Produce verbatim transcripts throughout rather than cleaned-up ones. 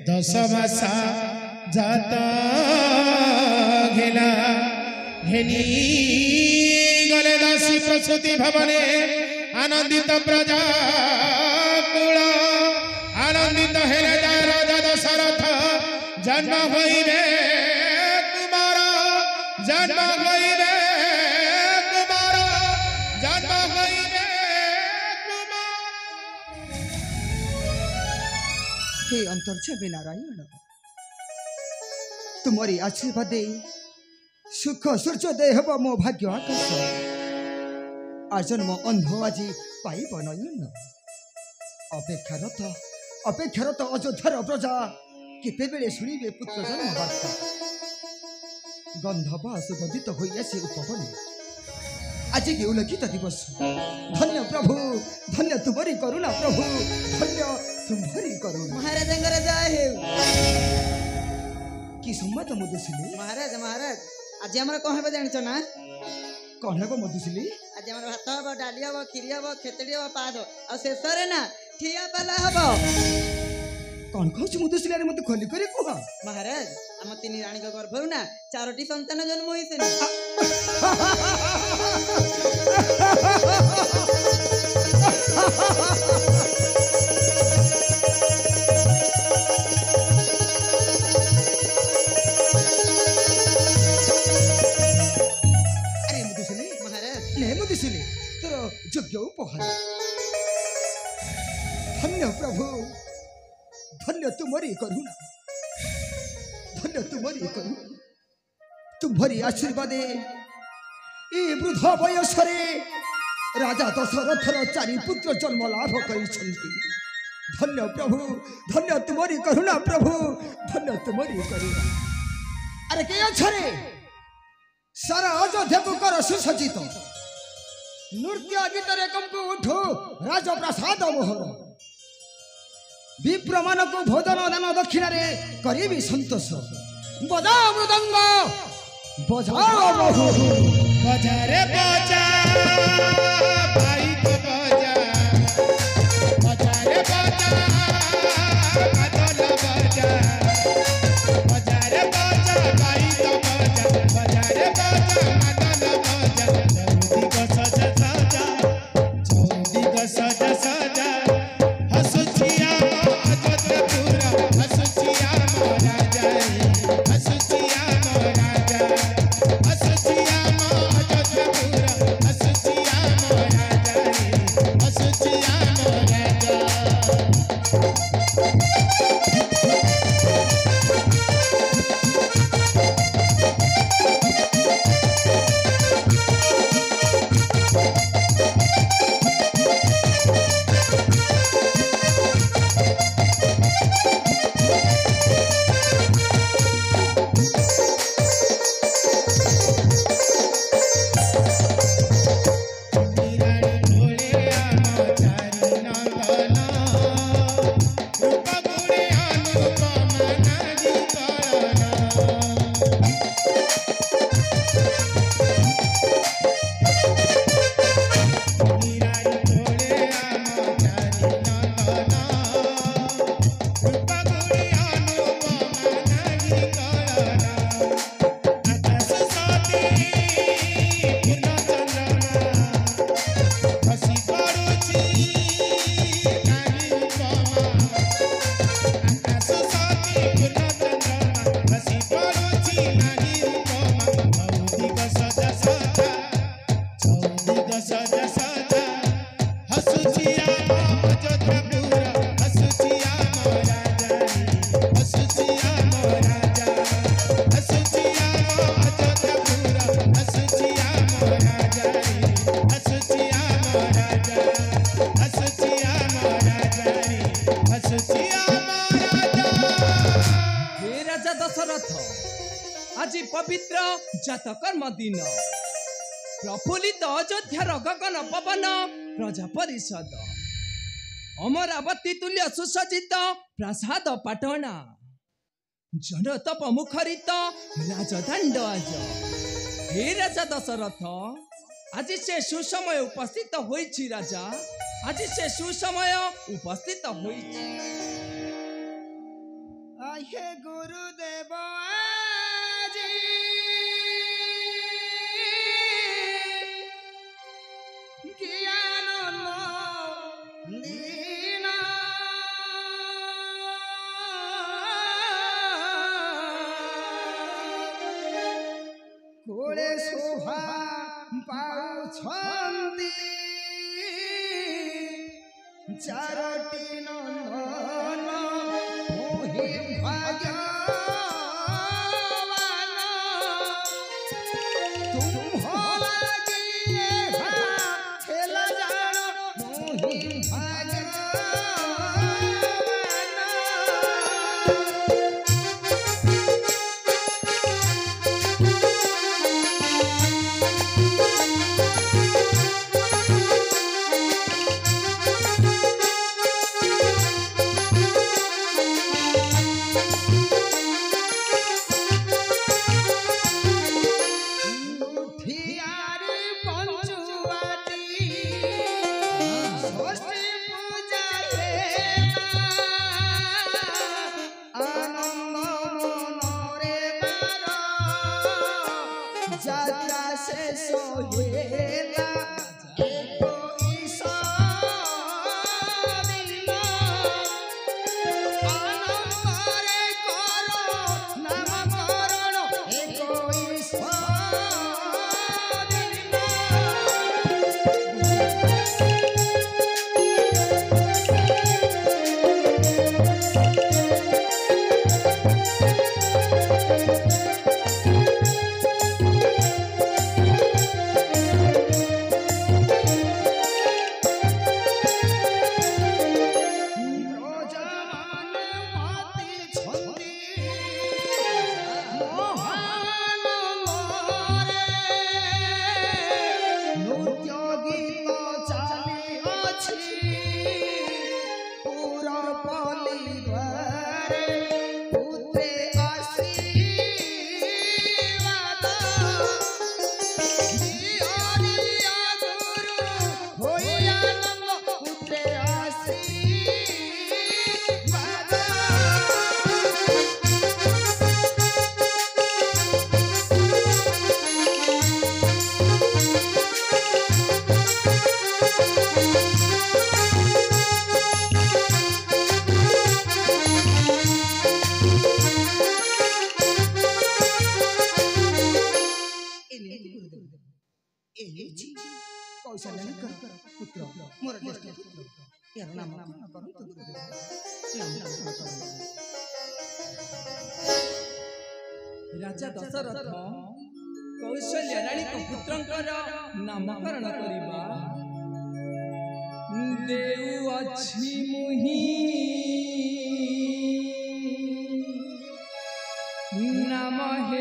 दस मासा जात घेला घेनी गले दासी प्रसूति भवने आनंदित प्रजा कुल आनंदित हेले राजा दशरथ जन्म होइबे कुमार जन्म होइबे कुमार जन्म होइबे कुमार। हे अंतर्यामी नारायण तुम्हारी आशीर्वाद सुख सूर्योदय हेब मो भाग्य आकाश आजन्म अंध आज पाइब नयन अपेक्षारत अपेक्षारत अयोध्यार प्रजा केते बेले शुणिबे पुत्र जन्म वार्ता गंधर्व सुगंधित हो आसी उपवन आज के उल्लेखित दिवस धन्य प्रभु धन्य तुम्हारी करुणा प्रभु धन्य तुम्हारी करुणा। महाराज जय कि सम्मत मधुशिली महाराज महाराज आज हमरा कौन हे जानिछ ना कौन हे मधुशिली आज हमरा भात हबो डाली हबो खीरी हबो खेतड़ी हबो पाद आ शेष रे ना ठिया पाला हबो कौन कहछ मधुशिली रे मते खोली करी कुह महाराज हम तीन रानी के गर्भरु ना चारोटी संतान जन्म होइसे योग्य उपहार धन्य प्रभु धन्य तुम्हारी करुणा धन्य तुम्हारी करुणा तुम्हारी आशीर्वाद ए वृद्ध बयस राजा दशरथर चारि पुत्र जन्म लाभ करिसंती धन्य प्रभु धन्य तुम्हारी करुणा प्रभु धन्य तुम्हारी करुणा। अरे के अछरे सारा अयोध्या को कर सुसज्जित नृत्य गीतर कंपु उठो राजप्रसाद मोहर विप्र मान को भोजन दान दक्षिण रे करीबी संतोष बजा मृदंग बजा बजा रे बजा भाई तो बजा बजा रे बजा मदन बजा बजा रे बजा भाई तो बजा बजा रे बजा मदन बजा जल्दी को सजा सजा सजा हसुचिया अयोध्यापुरा हसुचिया मोरा जाई हसुचिया मोरा जाई हसुचिया अयोध्यापुरा हसुचिया मोरा जाई हसुचिया मोरा जाई। आज पवित्र जात कर्म दिन प्रफुल्लित अयोध्यार गगन पवन प्रजा परिषद अमरावती तुल्य सुसज्जित प्रसाद पाटना जनतप मुखरित राजदंड आज हे राजा दशरथ आज से सुसमय उपस्थित होइछि राजा आज से सुसमय उपस्थित होइछि। हे गुरुदेव आजी ज्ञान दीना कोड़े शोभा पाउछन्ति चारोटी नन्दन मोहि भाग्यवान तुम्हो लागि एहा खेला जान मोहि राजा दशरथ कौशल्या राणी पुत्रंकर नामकरण करिबा देउ अछि मुहि नाम हे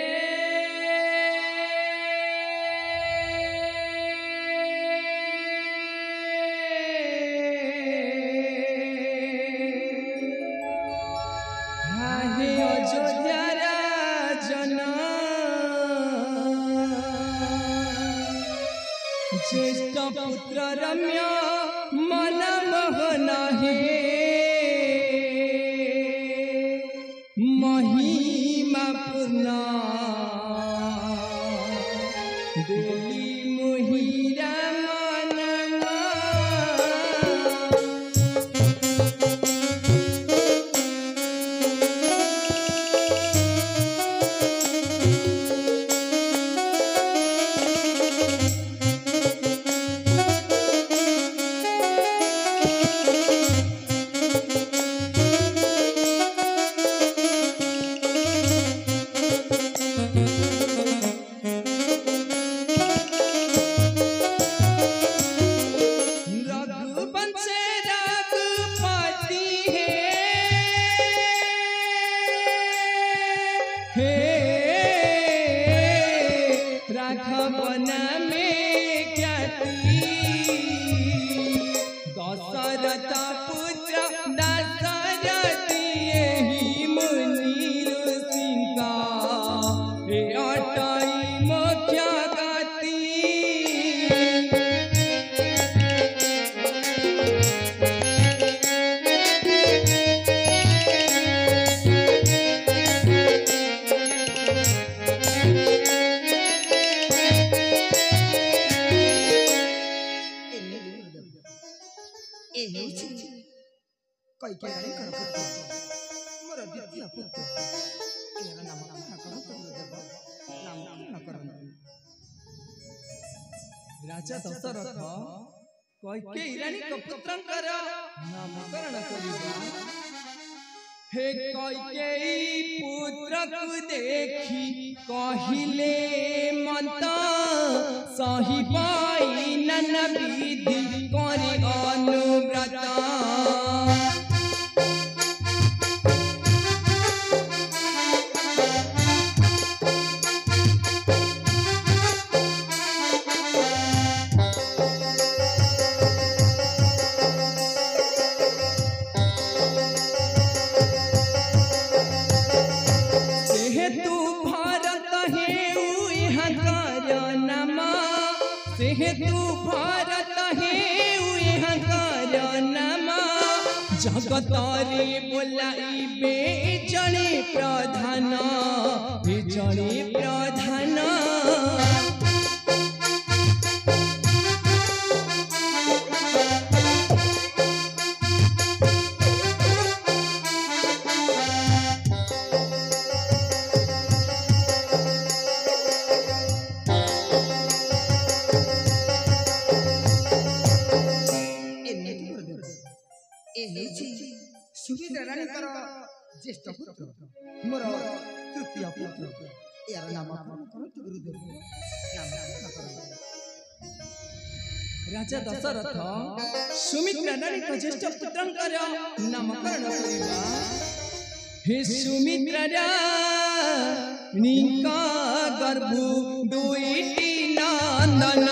ज्येष्ठ पुत्र रम्य मन मोहन हे महिमा पूर्ण देली मोहिरा ଦ୍ୱିତୀୟ ପୁତ୍ର ଏହାର ନାମକରଣ କରନ୍ତୁ ଗୁରୁଦେବ ନାମକରଣ କରନ୍ତୁ। ରାଜା ଦଶରଥ କୈକେୟୀ ରାଣୀଙ୍କ ପୁତ୍ରଙ୍କର ନାମକରଣ କରିବା। हे कୈकेयୀ पुत्रକୁ देखि कहिले मत सही पाई नन विधि करि अनुव्रत। तू भारत जगतारे बोलाइबे जने प्रधान जने प्रधान। सुमित्रा राणीकर ज्येष्ठ पुत्र मोर तृतीय पुत्र यार नामकरण करନ୍ତୁ गुरुदेव नामकरण करନ୍ତୁ। राजा दशरथ सुमित्रा राणीक ज्येष्ठ पुत्रଙ୍କର नामकरण କରିବା। हे सुमित्रा राणीक गर्भु दुईटी नंदन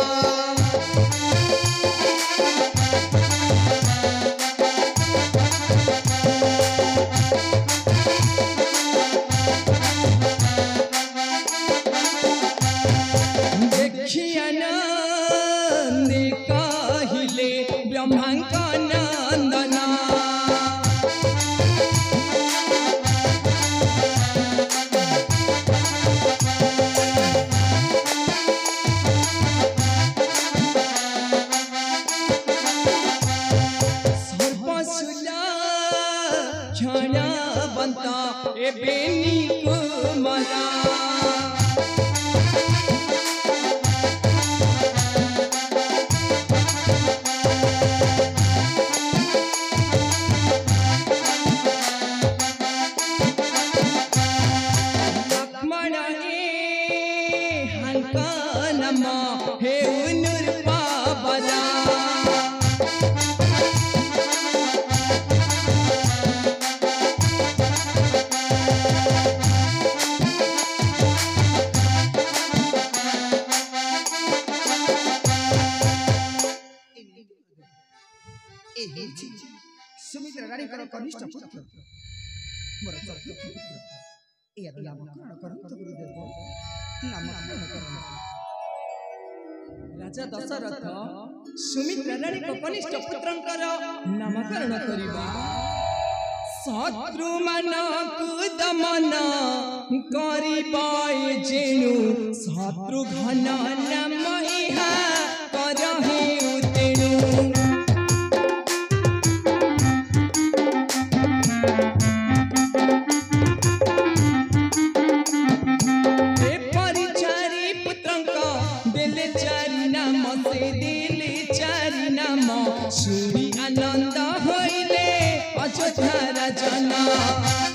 सुमित्रा राणीकर कनिष्ठ पुत्र मोर चतुर्थ पुत्र यार नामकरण करନ୍ତୁ गुरुदेव नामकरण करନ୍ତୁ। राजा दशरथ सुमित्रा राणीक कनिष्ठ पुत्रଙ୍କର नामकरण କରିବା। शत्रु मानकु दमन करिबाय जेनु शत्रुघ्न नाम इहा करहि उतेनु। सुनी आनंद होइले अयोध्या राजना।